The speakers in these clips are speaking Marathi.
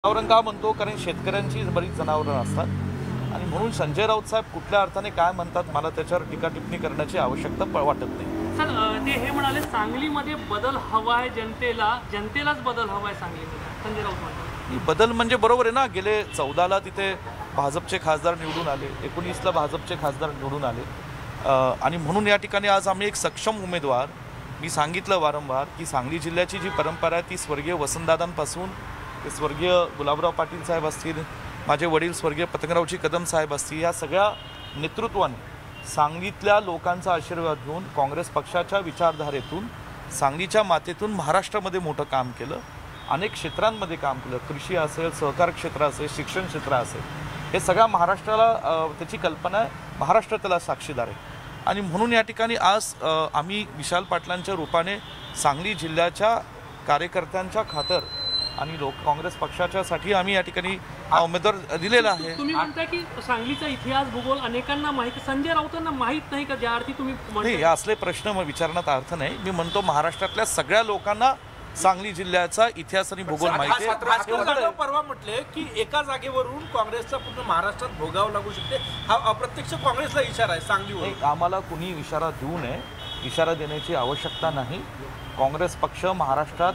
जनावरं का म्हणतो कारण शेतकऱ्यांची बरीच जनावरं असतात आणि म्हणून संजय राऊत साहेब कुठल्या अर्थाने काय म्हणतात मला त्याच्यावर टीका टिप्पणी करण्याची आवश्यकता वाटत नाही। सर ते हे म्हणाले सांगलीमध्ये बदल हवा आहे, जनतेलाच बदल हवा आहे सांगलीमध्ये संजय राऊत म्हणतात। बदल म्हणजे बरोबर आहे ना, गेले 14ला तिथे भाजपचे खासदार निवडून आले, 19ला भाजपचे खासदार निवडून आले आणि म्हणून या ठिकाणी आज आम्ही एक सक्षम उमेदवार, मी सांगितलं वारंवार की सांगली जिल्ह्याची जी परंपरा आहे ती स्वर्गीय वसंतदादांपासून ते स्वर्गीय गुलाबराव पाटील साहेब असतील, माझे वडील स्वर्गीय पतंगरावजी कदम साहेब असतील, या सगळ्या नेतृत्वाने सांगलीतल्या लोकांचा आशीर्वाद घेऊन काँग्रेस पक्षाच्या विचारधारेतून सांगलीच्या मातेतून महाराष्ट्रामध्ये मोठं काम केलं, अनेक क्षेत्रांमध्ये काम केलं, कृषी असेल, सहकार क्षेत्र असेल, शिक्षण क्षेत्र असेल, हे सगळ्या महाराष्ट्राला त्याची कल्पना आहे, महाराष्ट्र त्याला साक्षीदार आहे आणि म्हणून या ठिकाणी आज आम्ही विशाल पाटलांच्या रूपाने सांगली जिल्ह्याच्या कार्यकर्त्यांच्या खातर आणि काँग्रेस पक्षाच्यासाठी आम्ही या ठिकाणी उमेदवार दिलेला आहे। तुम्ही म्हणता की सांगलीचा इतिहास भूगोल अनेकांना माहिती, संजय राऊतांना माहीत नाही का? ज्या अर्थी तुम्ही नाही, असले प्रश्न विचारण्यात अर्थ नाही। मी म्हणतो महाराष्ट्रातल्या सगळ्या लोकांना सांगली जिल्ह्याचा इतिहास आणि भूगोल माहिती आहे। परवा म्हटले की एका जागेवरून काँग्रेसचा पूर्ण महाराष्ट्रात भोगावं लागू शकते, हा अप्रत्यक्ष काँग्रेसला इशारा आहे सांगलीवर। आम्हाला कुणी इशारा देऊ नये, इशारा देण्याची आवश्यकता नाही। काँग्रेस पक्ष महाराष्ट्रात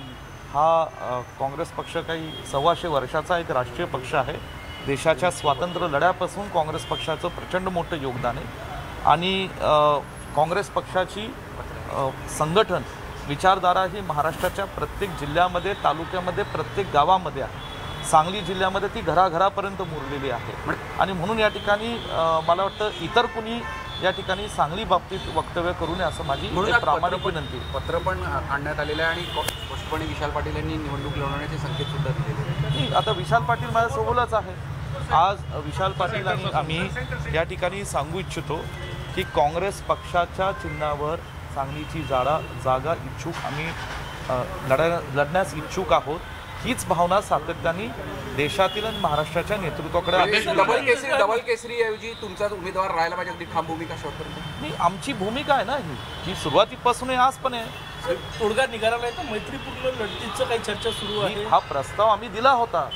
हा काँग्रेस पक्ष काही 125 वर्षाचा एक राष्ट्रीय पक्ष आहे। देशाच्या स्वातंत्र्य लढ्यापासून काँग्रेस पक्षाचं प्रचंड मोठं योगदान आहे आणि काँग्रेस पक्षाची संघटन विचारधारा ही महाराष्ट्राच्या प्रत्येक जिल्ह्यामध्ये, तालुक्यामध्ये, प्रत्येक गावामध्ये आहे। सांगली जिल्ह्यामध्ये ती घराघरापर्यंत मुरलेली आहे आणि म्हणून या ठिकाणी मला वाटतं इतर कुणी या ठिकाणी सांगली बाबतीत वक्तव्य करू नये असं माझी प्रामाणिक विनंती। पत्र पण आणण्यात आलेलं आहे आणि स्पष्टपणे विशाल पाटील यांनी निवडणूक लढवण्याचे संकेत सुद्धा दिलेले आहेत। आता विशाल पाटील माझ्यासोबतच आहे। आज विशाल पाटील आणि आम्ही या ठिकाणी सांगू इच्छितो की काँग्रेस पक्षाच्या चिन्हावर सांगलीची जागा इच्छुक आम्ही लढण्यास इच्छुक आहोत। हीच भावना सातत्याने देशातील आणि महाराष्ट्राच्या नेतृत्वाकडे डबल केसरी ऐवजी तुमचा उमेदवार राहायला पाहिजे, अगदी ठाम भूमिका नाही, आमची भूमिका आहे ना ही सुरुवातीपासून आहे, आज पण आहे। तोडगा निघाला नाही तर मैत्रीपूर्ण लढतीचं काही चर्चा सुरू आहे। हा प्रस्ताव आम्ही दिला होता,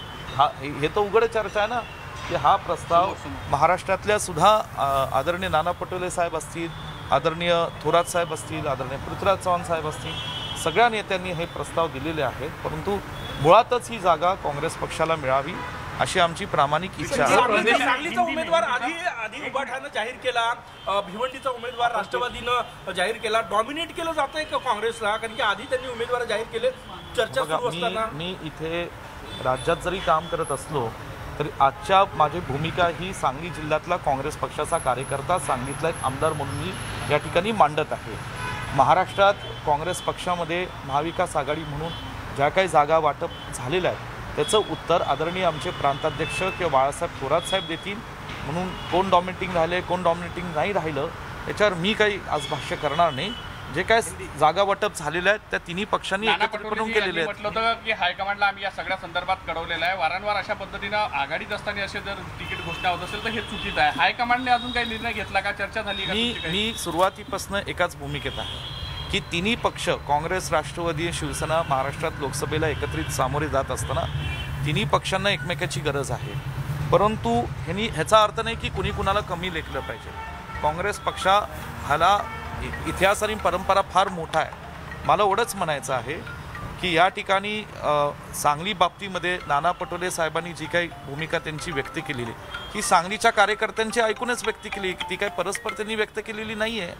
हे तर उघड चर्चा आहे ना की हा प्रस्ताव महाराष्ट्रातल्या सुद्धा आदरणीय नाना पटोले साहेब असतील, आदरणीय थोरात साहेब असतील, आदरणीय पृथ्वीराज चव्हाण साहेब असतील, सगळ्या नेत्यांनी हे प्रस्ताव दिलेले आहेत, परंतु मुळातच ही जागा काँग्रेस पक्षाला मिळावी अशी आमची प्रामाणिक इच्छा आहे। सांगलीचा उमेदवार आधी उभाठानं जाहीर केला, भिवंडीचा उमेदवार राष्ट्रवादीनं जाहीर केला, डॉमिनेट केलं जातंय का काँग्रेसला? कारण की आधी त्यांनी उमेदवार जाहीर केले, चर्चा सुरू असताना मी इथे राज्यात जरी काम करत असलो तरी आजच्या माझी भूमिका ही सांगली जिल्ह्यातला काँग्रेस पक्षाचा कार्यकर्ता, सांगलीतला एक आमदार म्हणून मी या ठिकाणी मांडत आहे। महाराष्ट्रात काँग्रेस पक्षामध्ये महाविकास आघाडी म्हणून ज्या काही जागा वाटप झालेल्या आहेत त्याचं उत्तर आदरणीय आमचे प्रांताध्यक्ष किंवा बाळासाहेब थोरात साहेब देतील, म्हणून कोण डॉमिनेटिंग राहिले कोण डॉमिनेटिंग नाही राहिलं याच्यावर मी काही आज भाष्य करणार नाही। जे काय जागा वाटप झालेल्या आहेत त्या तिन्ही पक्षांनी एकत्रितपणे केलेले आहेत। म्हटलं होतं की हायकमांडला आम्ही या सगळ्या संदर्भात कळवलेलं आहे, वारंवार अशा पद्धतीनं आघाडीत असताना असे जर तिकीट घोषणा होत असेल तर हे चुकीचं आहे। हायकमांडने अजून काही निर्णय घेतला का, चर्चा झाली का? मी सुरुवातीपासून एकाच भूमिकेत आहे की तिन्ही पक्ष काँग्रेस, राष्ट्रवादी, शिवसेना महाराष्ट्रात लोकसभेला एकत्रित सामोरे जात असताना तिन्ही पक्षांना एकमेकाची गरज आहे, परंतु ह्याचा अर्थ नाही की कुणी कुणाला कमी लेखलं पाहिजे। काँग्रेस पक्षा ह्याला इतिहास आणि परंपरा फार मोठा आहे। मला एवढंच म्हणायचं आहे की या ठिकाणी सांगली बाबतीमध्ये नाना पटोले साहेबांनी जी काही भूमिका त्यांची व्यक्त केलेली ही सांगलीच्या कार्यकर्त्यांची ऐकूनच व्यक्त केली, ती काही परस्पर त्यांनी व्यक्त केलेली नाही आहे।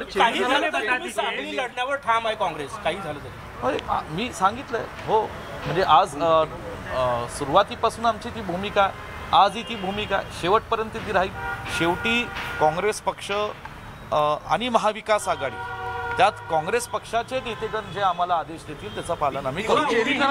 सांगली लढण्यावर ठाम आहे काँग्रेस, काही झालं तरी मी सांगितलंय हो, म्हणजे आज सुरुवातीपासून आमची ती भूमिका, आजही ती भूमिका शेवटपर्यंत ती राहील। शेवटी काँग्रेस पक्ष आणि महाविकास आघाडी त्यात काँग्रेस पक्षाचे नेतेगण जे आम्हाला आदेश देतील त्याचं पालन आम्ही करू।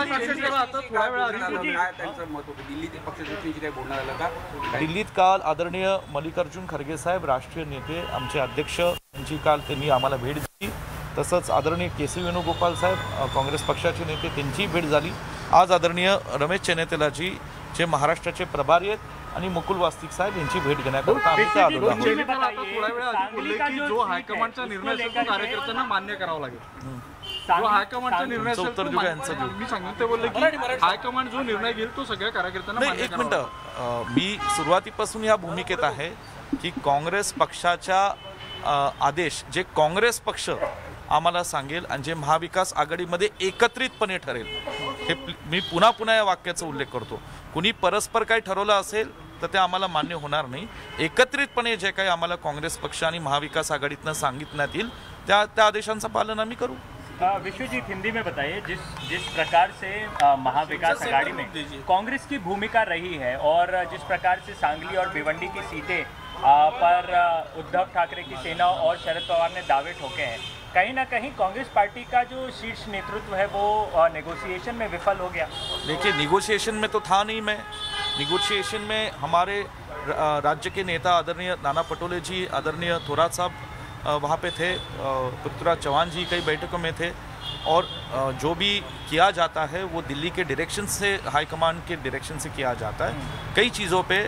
दिल्लीत काल आदरणीय मल्लिकार्जुन खरगे साहेब राष्ट्रीय नेते आमचे अध्यक्ष यांची काल त्यांनी आम्हाला भेट दिली, तसंच आदरणीय केसी वेणुगोपाल साहेब काँग्रेस पक्षाचे नेते त्यांची भेट झाली। आज आदरणीय रमेश चेन्नेतेलाजी जे महाराष्ट्राचे प्रभारी आहेत आणि मुकुल वास्तिक साहेब यांची भेट घेण्याकरता आम्ही त्या आलो आहोत। जो हायकमांडचा निर्णय कार्यकर्त्यांना मान्य करावा लागेल। जो हायकमांडचा निर्णय यांचं असेल उत्तर तो देऊ का यांचं देऊ? मी सांगतो ते बोलले की हायकमांड जो निर्णय घेईल तो सगळ्या कार्यकर्त्यांना नाही, मान्य एक करावा मिनटं, मी सुरुवातीपासून या भूमिकेत आहे की काँग्रेस पक्षाच्या आदेश जे काँग्रेस पक्ष आम्हाला सांगेल आणि जे महाविकास आघाडीमध्ये एकत्रितपणे ठरेल, हे मी पुन्हा पुन्हा या वाक्याचा उल्लेख करतो. कुणी परस्पर काही ठरवलं असेल तर ते आम्हाला मान्य होणार नाही. एकत्रितपणे जे काही आम्हाला काँग्रेस पक्ष आणि महाविकास आघाडीतनं सांगितण्यात येईल त्या आदेशांचं पालन आम्ही करू. विश्वजीत, हिंदी में बताइए, जिस प्रकार से महाविकास आघाड़ी में कांग्रेस की भूमिका रही है और जिस प्रकार से सांगली और भिवंडी की सीटें पर उद्धव ठाकरे की सेना और शरद पवार ने दावे ठोके हैं, कहीं ना कहीं कांग्रेस पार्टी का जो शीर्ष नेतृत्व है वो नेगोशिएशन में विफल हो गया. देखिए, निगोशिएशन में तो था नहीं मैं. निगोशिएशन में हमारे राज्य के नेता आदरणीय नाना पटोले जी, आदरणीय थोराट साहब वहाँ पे थे, पृथ्वीराज चौहान जी कई बैठकों में थे, और जो भी किया जाता है वो दिल्ली के डायरेक्शन से, हाईकमांड के डायरेक्शन से किया जाता है. कई चीज़ों पे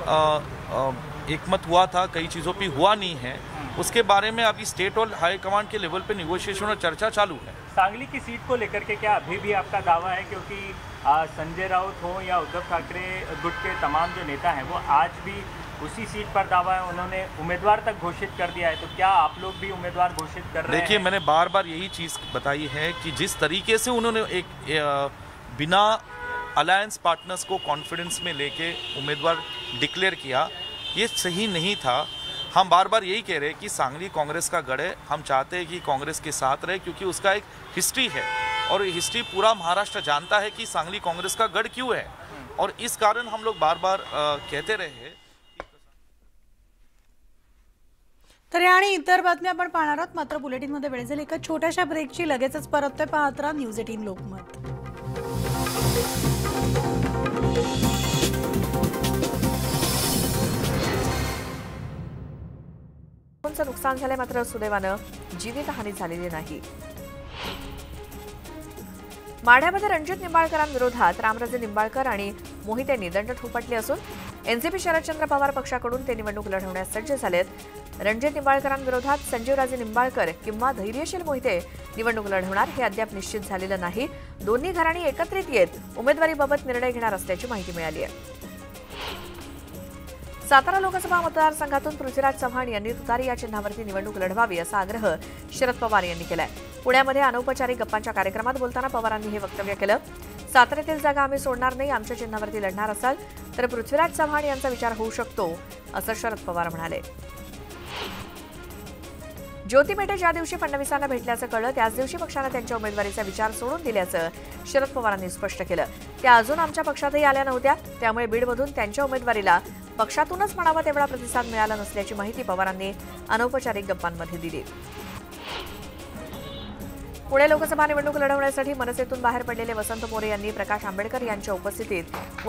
एकमत हुआ था, कई चीज़ों पे हुआ नहीं है. उसके बारे में अभी स्टेट और हाईकमांड के लेवल पे निगोशिएशन और चर्चा चालू है. सांगली की सीट को लेकर के क्या अभी भी आपका दावा है, क्योंकि संजय राउत हो या उद्धव ठाकरे गुट के तमाम जो नेता हैं वो आज भी उसी सीट पर दावा है, उन्होंने उम्मीदवार तक घोषित कर दिया है, तो क्या आप लोग भी उम्मीदवार घोषित कर रहे हैं? देखिए, मैंने बार बार यही चीज़ बताई है कि जिस तरीके से उन्होंने एक बिना अलायंस पार्टनर्स को कॉन्फिडेंस में लेके उम्मीदवार डिक्लेयर किया, ये सही नहीं था. हम बार बार यही कह रहे हैं कि सांगली कांग्रेस का गढ़ है. हम चाहते हैं कि कांग्रेस के साथ रहे, क्योंकि उसका एक हिस्ट्री है और हिस्ट्री पूरा महाराष्ट्र जानता है कि सांगली कांग्रेस का गढ़ क्यों है, और इस कारण हम लोग बार बार कहते रहे हैं. तर या आणि इतर बातम्या आपण पाहणार आहोत. मात्र बुलेटिनमध्ये वेळ झाली एका छोट्याशा ब्रेकची. लगेचच परततोय, पाहत राहा न्यूज 18 लोकमत. नुकसान झाले, मात्र सुदैवानं जीवितहानी झालेली नाही. माढ्यामध्ये रणजित निंबाळकरांविरोधात रामराजे निंबाळकर आणि मोहित यांनी दंड ठोपटले असून एनसीपी शरदचंद्र पवार पक्षाकडून ते निवडणूक लढवण्यास सज्ज झालेत. रणजित निंबाळकरांविरोधात संजीवराजे निंबाळकर किंवा धैर्यशील मोहिते निवडणूक लढवणार हे अद्याप निश्चित झालेलं नाही. दोन्ही घराणी एकत्रित येत उमेदवारीबाबत निर्णय घेणार असल्याची माहिती मिळाली आहे. सातारा लोकसभा मतदारसंघातून पृथ्वीराज चव्हाण यांनी तुतारी या चिन्हावरती निवडणूक लढवावी असा आग्रह शरद पवार यांनी केलाय. पुण्यामध्ये अनौपचारिक गप्पांच्या कार्यक्रमात बोलताना पवारांनी हे वक्तव्य केलं. साताऱ्यातील जागा आम्ही सोडणार नाही, आमच्या चिन्हावरती लढणार असाल तर पृथ्वीराज चव्हाण यांचा विचार होऊ शकतो असं शरद पवार म्हणाले. ज्योती मेटे ज्या दिवशी फडणवीसांना भेटल्याचं कळलं त्याच दिवशी पक्षानं त्यांच्या उमेदवारीचा विचार सोडून दिल्याचं शरद पवारांनी स्पष्ट केलं. त्या अजून आमच्या पक्षातही आल्या नव्हत्या, त्यामुळे बीडमधून त्यांच्या उमेदवारीला पक्षातूनच म्हणावा तेवढा प्रतिसाद मिळाला नसल्याची माहिती पवारांनी अनौपचारिक गप्पांमध्ये दिली. पुणे लोकसभा निवडणूक लढवण्यासाठी मनसेतून बाहेर पडलेले वसंत मोरे यांनी प्रकाश आंबेडकर यांच्या उपस्थितीत